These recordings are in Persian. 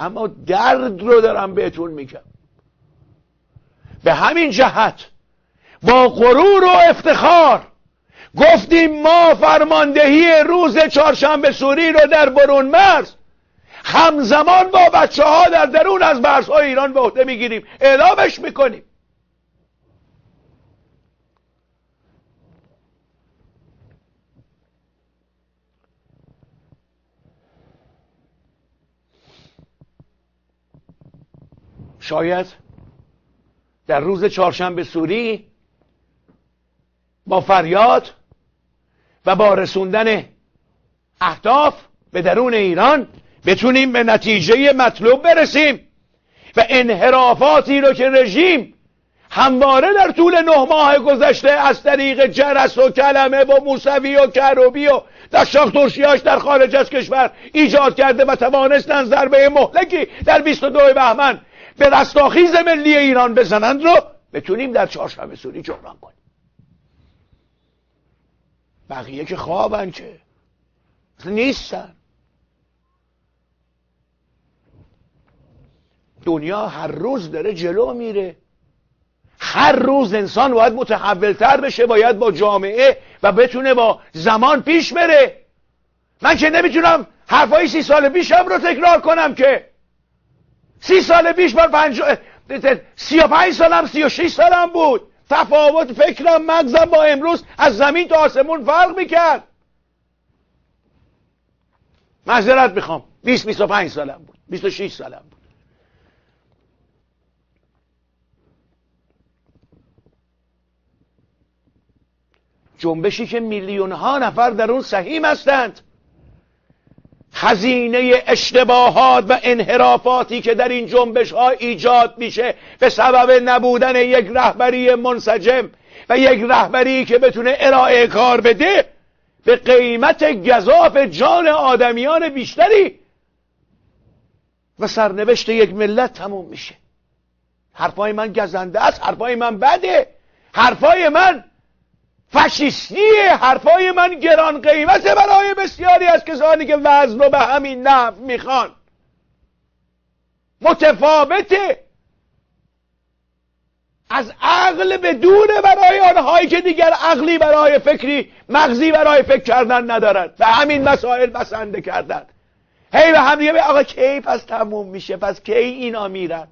اما درد رو دارم بهتون میگم. به همین جهت با غرور و افتخار گفتیم ما فرماندهی روز چهارشنبه سوری رو در برون مرز همزمان با بچه ها در درون از مرزهای ایران به عهده میگیریم، اعلامش میکنیم. شاید در روز چهارشنبه سوری با فریاد و با رسوندن اهداف به درون ایران بتونیم به نتیجه مطلوب برسیم و انحرافاتی رو که رژیم همواره در طول 9 ماه گذشته از طریق جرس و کلمه و موسوی و کروبی و دشاق ترشیاش در خارج از کشور ایجاد کرده و توانستن ضربه مهلکی در 22 بهمن به رستاخیز ملی ایران بزنند رو بتونیم در چهارشنبه سوری جبران کنیم. بقیه که خوابن، که نیستن. دنیا هر روز داره جلو میره، هر روز انسان باید متحولتر بشه، باید با جامعه و بتونه با زمان پیش بره. من که نمیتونم حرفای 30 سال پیشم رو تکرار کنم که 30 سال پیش من 35 سالم 36 سالم بود. تفاوت فکرم مغزم با امروز از زمین تا آسمون فرق میکرد. معذرت میخوام 20-25 سالم بود، 26 سالم بود. جنبشی که میلیون ها نفر در اون سهیم هستند، خزینه اشتباهات و انحرافاتی که در این جنبش ها ایجاد میشه به سبب نبودن یک رهبری منسجم و یک رهبری که بتونه ارائه کار بده، به قیمت گزاف جان آدمیان بیشتری و سرنوشت یک ملت تموم میشه. حرفای من گزنده است، حرفای من بده، حرفای من فاشیستیه، حرفای من گران قیمته برای بسیاری از کسانی که وزن رو به همین نحو میخوان. متفاوته، از عقل به دوره برای آنهایی که دیگر عقلی برای فکری، مغزی برای فکر کردن ندارند و همین مسائل بسنده کردن. هی به هم دیگه به آقا کی پس تموم میشه، پس کی اینا میرن؟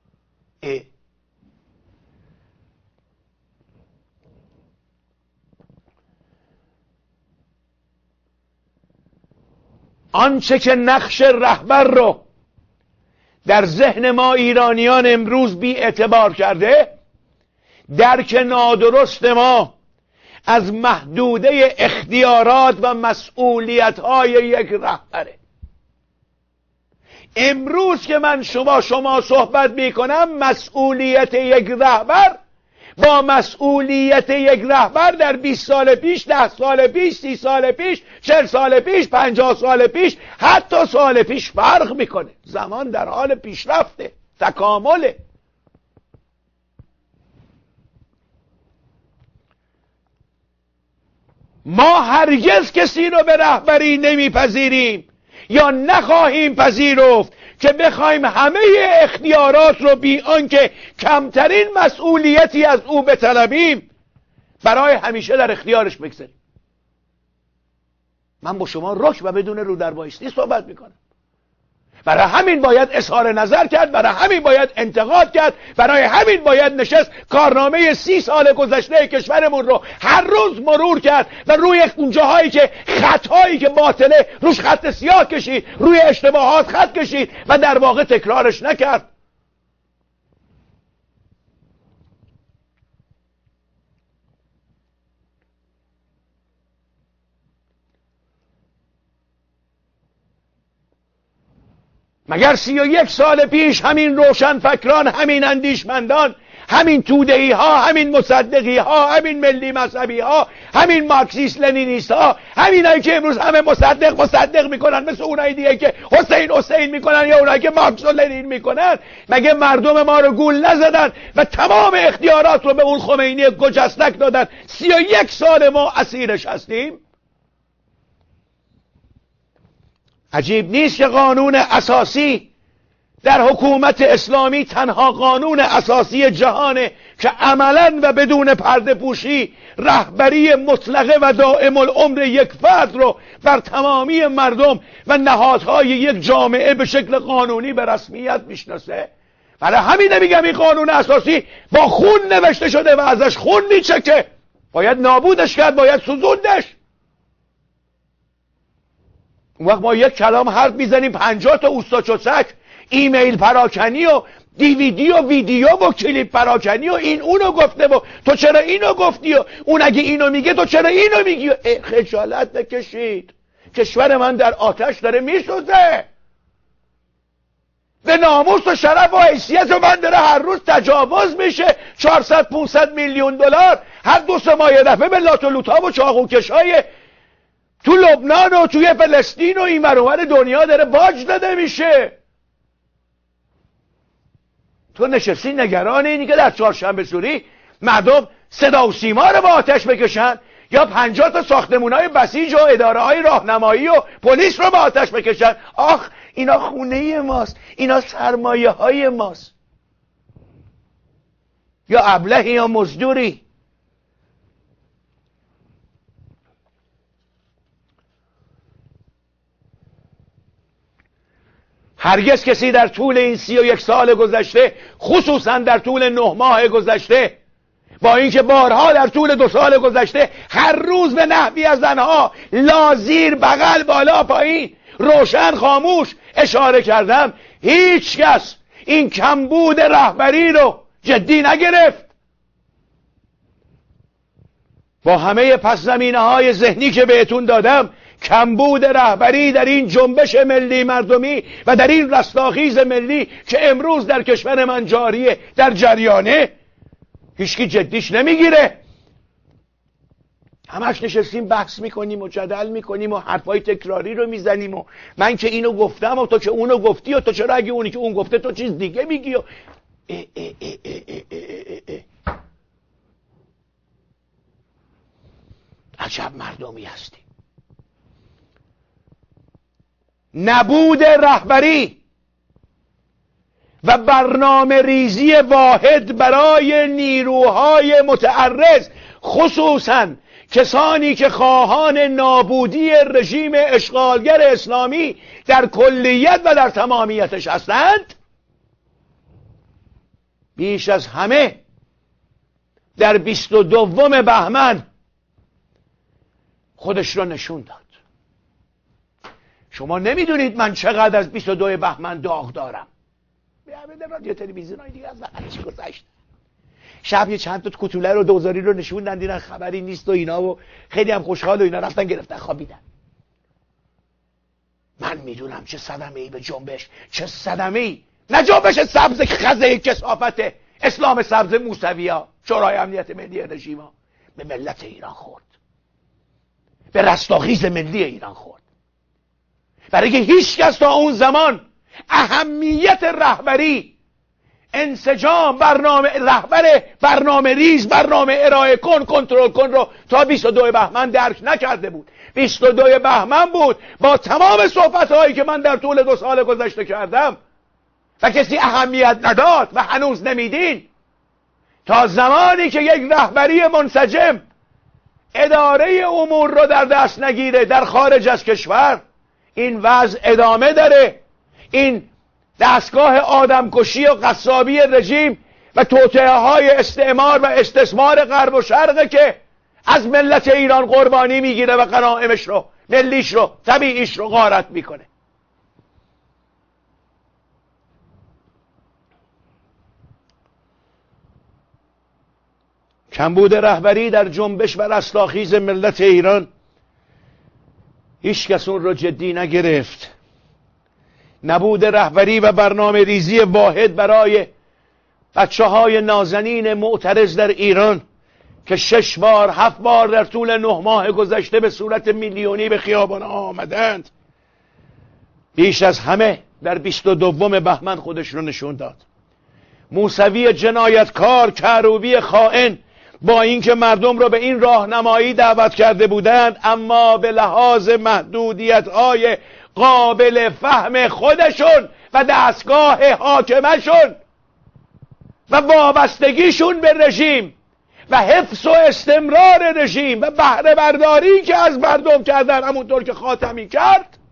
آنچه که نقش رهبر رو در ذهن ما ایرانیان امروز بی اعتبار کرده، درک نادرست ما از محدوده اختیارات و مسئولیت‌های یک رهبره. امروز که من شما صحبت میکنم، مسئولیت یک رهبر با مسئولیت یک رهبر در 20 سال پیش، 10 سال پیش، 30 سال پیش، 40 سال پیش، 50 سال پیش، حتی سال پیش فرق میکنه. زمان در حال پیشرفته، تکامله. ما هرگز کسی رو به رهبری نمیپذیریم یا نخواهیم پذیرفت که بخوایم همه اختیارات رو بی آنکه کمترین مسئولیتی از او بطلبیم برای همیشه در اختیارش بگذاریم. من با شما رک و بدون رو در بایستی صحبت میکنم. برای همین باید اظهار نظر کرد، برای همین باید انتقاد کرد، برای همین باید نشست کارنامه 30 سال گذشته کشورمون رو هر روز مرور کرد و روی اون جاهایی که خطایی که باطله روش خط سیاه کشید، روی اشتباهات خط کشید و در واقع تکرارش نکرد. مگر 31 سال پیش همین روشنفکران، همین اندیشمندان، همین توده‌ای ها، همین مصدقی ها، همین ملی مذهبی ها، همین مارکسیست لنینیست ها، همینایی که امروز همه مصدق میکنن، مثل اونایی دیگه که حسین میکنن یا اونایی که مارکس و لنین میکنن، مگه مردم ما رو گول نزدن و تمام اختیارات رو به اون خمینی گجستک دادن؟ 31 سال ما اسیرش هستیم. عجیب نیست که قانون اساسی در حکومت اسلامی تنها قانون اساسی جهانه که عملاً و بدون پرده پوشی رهبری مطلقه و دائم العمر یک فرد رو بر تمامی مردم و نهادهای یک جامعه به شکل قانونی به رسمیت میشناسه. برای همین میگم این قانون اساسی با خون نوشته شده و ازش خون میچکه، باید نابودش کرد، باید سوزوندش. اون وقت ما یک کلام حرف میزنیم 50 تا اوستا چسک، ایمیل پراکنی و دیویدی و ویدیو و کلیپ پراکنی و این اونو گفته و تو چرا اینو گفتی و اون اگه اینو میگه تو چرا اینو میگی. خجالت بکشید، کشور من در آتش داره میسوزه، به ناموس و شرف و حیثیت من داره هر روز تجاوز میشه. 400-500 میلیون دلار هر 2 ماه یه دفعه به لات و لوتا و چاقوکشای تو لبنان و توی فلسطین و این ور اون ور دنیا داره باج داده میشه. تو نشستی نگران اینی که در چهارشنبه سوری مردم صدا و سیما رو با آتش بکشن یا 50 تا ساختمونای بسیج و اداره های راهنمایی و پلیس رو با آتش بکشن. آخ اینا خونه ماست، اینا سرمایه های ماست. یا ابلهی یا مزدوری. هرگز کسی در طول این 31 سال گذشته، خصوصا در طول 9 ماه گذشته، با اینکه بارها در طول 2 سال گذشته هر روز به نحوی از زنها لازیر بغل بالا پایین روشن خاموش اشاره کردم، هیچ کس این کمبود رهبری رو جدی نگرفت. با همه پس زمینه های ذهنی که بهتون دادم، کمبود رهبری در این جنبش ملی مردمی و در این رستاخیز ملی که امروز در کشور من جاریه، در جریانه، هیچکی جدیش نمیگیره. همش نشستیم بحث میکنیم و جدل میکنیم و حرفای تکراری رو میزنیم و من که اینو گفتم و تو که اونو گفتی و تو چرا اگه اونی که اون گفته تو چیز دیگه میگی و عجب مردمی هستی. نبود رهبری و برنامه ریزی واحد برای نیروهای متعرض، خصوصاً کسانی که خواهان نابودی رژیم اشغالگر اسلامی در کلیت و در تمامیتش هستند، بیش از همه در 22 بهمن خودش را نشون داد. شما نمیدونید من چقدر از 22 بهمن داغ دارم. به رادیو تلویزیون های دیگه از وقت چی گذشت، شب یه چند تا کوتوله رو دوزاری رو نشوندن، دیدن خبری نیست و اینا و خیلی هم خوشحال و اینا، رفتن گرفتن خوابیدن. من میدونم چه صدمه ای به جنبش، چه صدمه ای، نه جنبش سبز خزه کثافت اسلام سبز موسویا شورای امنیت ملی رژیما، به ملت ایران خورد، به رستاخیز ملی ایران خورد. برای که هیچ کس تا اون زمان اهمیت رهبری، انسجام، برنامه ریز، برنامه ارائه کن، کنترل کن رو تا 22 بهمن درک نکرده بود. 22 بهمن بود با تمام صحبت‌هایی که من در طول 2 سال گذشته کردم و کسی اهمیت نداد و هنوز نمیدین، تا زمانی که یک رهبری منسجم اداره امور رو در دست نگیره در خارج از کشور، این وضع ادامه داره. این دستگاه آدمکشی و قصابی رژیم و توطئه های استعمار و استثمار غرب و شرق که از ملت ایران قربانی میگیره و غنایمش رو، ملیش رو، طبیعیش رو غارت میکنه. کمبود رهبری در جنبش و رستاخیز ملت ایران، هیچ کس اون رو جدی نگرفت. نبود رهبری و برنامه ریزی واحد برای بچه‌های نازنین معترض در ایران که 6 بار 7 بار در طول 9 ماه گذشته به صورت میلیونی به خیابان‌ها آمدند، بیش از همه در 22 بهمن خودش رو نشون داد. موسوی جنایتکار، کروبی خائن، با اینکه مردم رو به این راهنمایی دعوت کرده بودند، اما به لحاظ محدودیت‌های قابل فهم خودشون و دستگاه حاکمشون و وابستگیشون به رژیم و حفظ و استمرار رژیم و بهره برداری که از مردم کردن، همونطور که خاتمی کرد،